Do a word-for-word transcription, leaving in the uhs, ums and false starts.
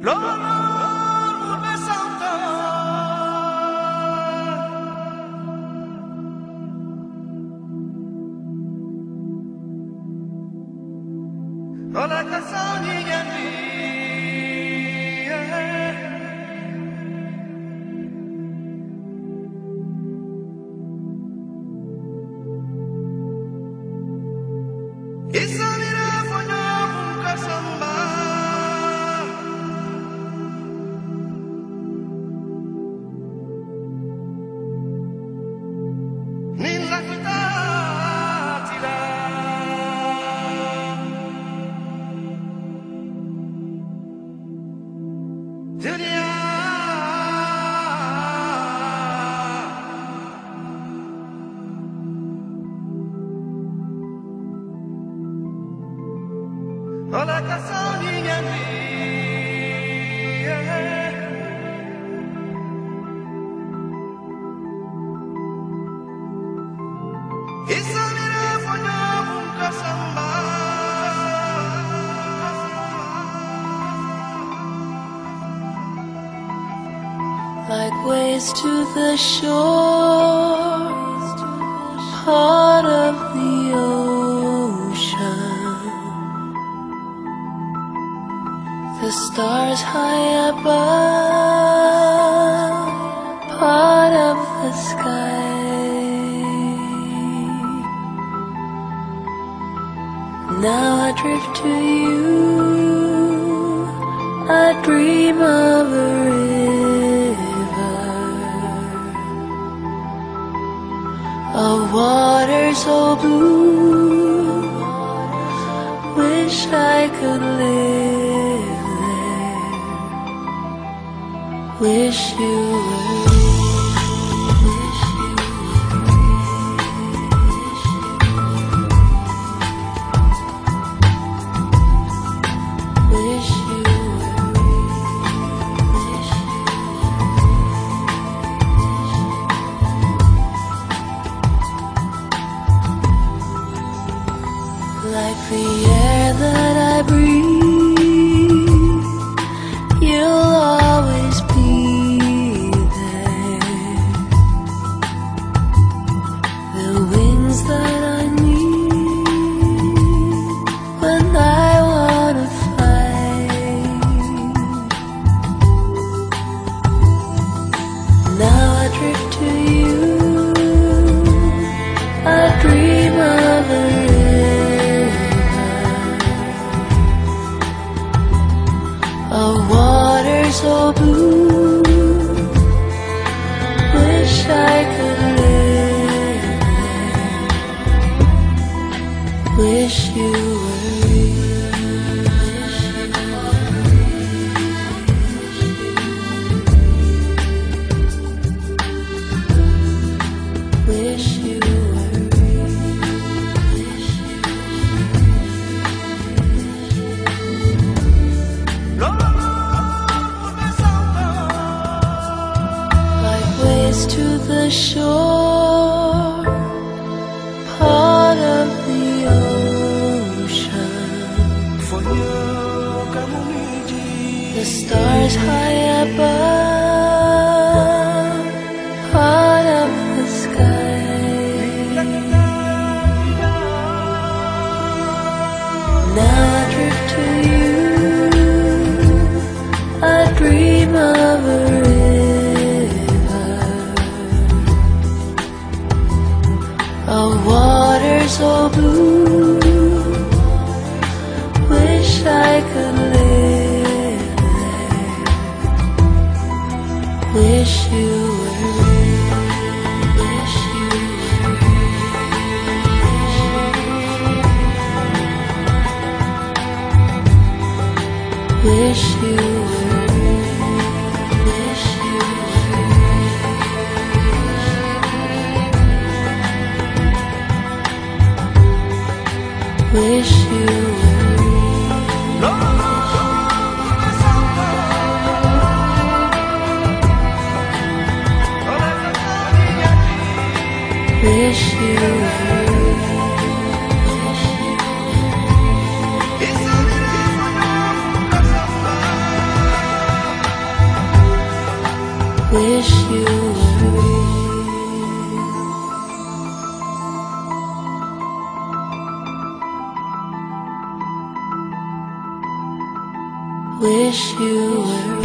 Ola kasani yandi Isamira fonya kasamba Nila kita tila Dunia Ola kasani yandi Isamira fonya kasamba Like waves to the shore, part of the ocean. The stars high above, part of the sky. Now I drift to you, I dream of a river, of water so blue, wish I could live there, wish you were. Like the air that I breathe, you'll always be there. The wings that I need when I wanna fly. Now I drift to you, I dream of a of water so blue, wish I could live there, wish you were real, wish you were to the shore, part of the ocean. The stars high above, part of the sky. Now I drift to you, I dream of a of water so blue, wish I could live there, wish you were real, wish you were real, wish you were wish you were wish you were Wish you were real. Wish you were